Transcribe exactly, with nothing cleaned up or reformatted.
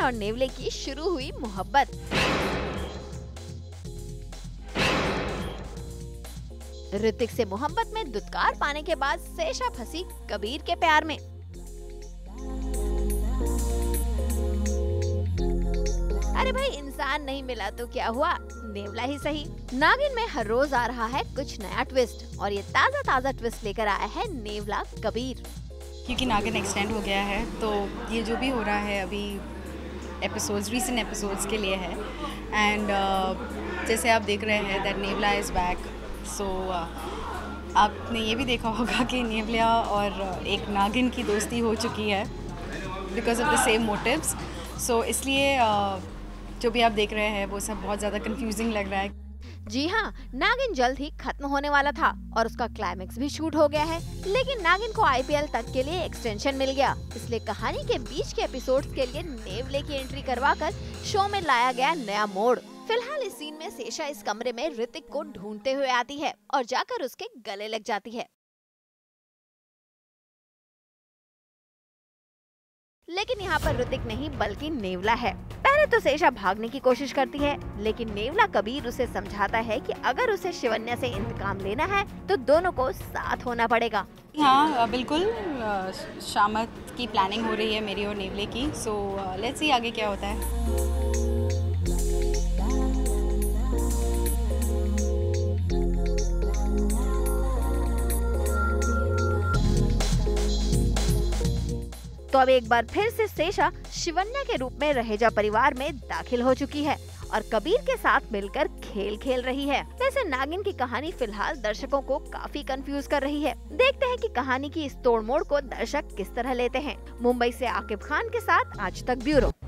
नागिन और नेवले की शुरू हुई मोहब्बत। ऋतिक से मोहब्बत में दुत्कार पाने के बाद सेशा फंसी कबीर के प्यार में। अरे भाई, इंसान नहीं मिला तो क्या हुआ, नेवला ही सही। नागिन में हर रोज आ रहा है कुछ नया ट्विस्ट और ये ताज़ा ताज़ा ट्विस्ट लेकर आया है नेवला कबीर। क्योंकि नागिन एक्सटेंड हो गया है तो ये जो भी हो रहा है अभी एपिसोड्स रीसेंट एपिसोड्स के लिए है। एंड uh, जैसे आप देख रहे हैं दैट नेवला इज़ बैक, सो आपने ये भी देखा होगा कि नेवला और एक नागिन की दोस्ती हो चुकी है because of the same motives. So इसलिए uh, जो भी आप देख रहे हैं वो सब बहुत ज़्यादा कंफ्यूजिंग लग रहा है। जी हाँ, नागिन जल्द ही खत्म होने वाला था और उसका क्लाइमेक्स भी शूट हो गया है, लेकिन नागिन को आई पी एल तक के लिए एक्सटेंशन मिल गया। इसलिए कहानी के बीच के एपिसोड्स के लिए नेवले की एंट्री करवाकर शो में लाया गया नया मोड़। फिलहाल इस सीन में सेशा इस कमरे में ऋतिक को ढूंढते हुए आती है और जाकर उसके गले लग जाती है। लेकिन यहाँ पर ऋतिक नहीं बल्कि नेवला है। पहले तो सेशा भागने की कोशिश करती है, लेकिन नेवला कबीर उसे समझाता है कि अगर उसे शिवन्या से इंतकाम लेना है तो दोनों को साथ होना पड़ेगा। हाँ बिल्कुल, शामत की प्लानिंग हो रही है मेरी और नेवले की। सो लेट्स सी आगे क्या होता है। तो अब एक बार फिर से सेशा शिवन्या के रूप में रहेजा परिवार में दाखिल हो चुकी है और कबीर के साथ मिलकर खेल खेल रही है। वैसे नागिन की कहानी फिलहाल दर्शकों को काफी कंफ्यूज कर रही है। देखते हैं कि कहानी की इस तोड़मोड़ को दर्शक किस तरह लेते हैं। मुंबई से आकिब खान के साथ आज तक ब्यूरो।